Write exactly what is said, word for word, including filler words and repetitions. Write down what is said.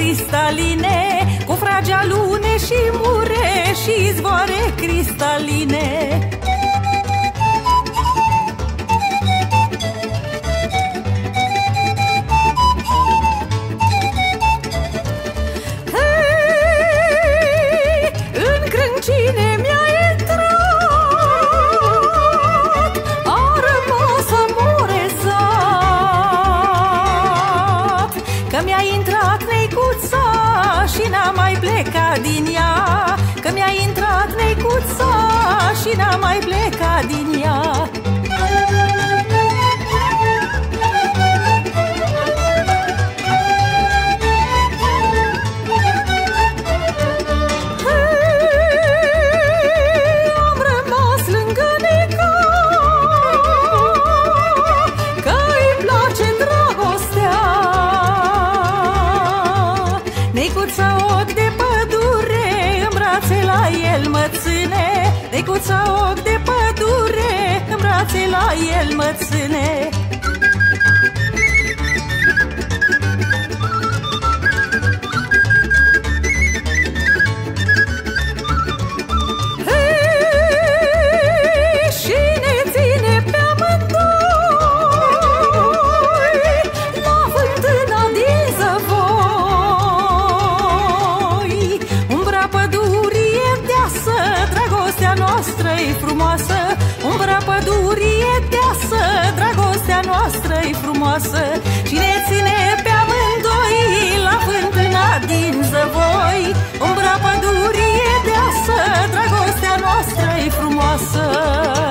cristaline, cu fragea lune și mure și izvoare cristaline. Hei, în crâncine mi-a intrat, a rămas amorezat, că mi-a intrat neicuța și n-a mai plecat din ea, că mi-a intrat neicuța și n-a mai plecat din ea. Neicuța ochi de pădure, în brațe la el mă ține. Neicuța ochi de pădure, în brațe la el mă ține. Hei, și ne ține pe amândoi la fântâna din zăvoi. Umbra pădurii e deasă, dragostea noastră-i frumoasă. Umbra pădurii e deasă, dragostea noastră-i frumoasă. Și ne ține pe amândoi la fântâna din zăvoi. Umbra pădurii e deasă, dragostea noastră-i frumoasă.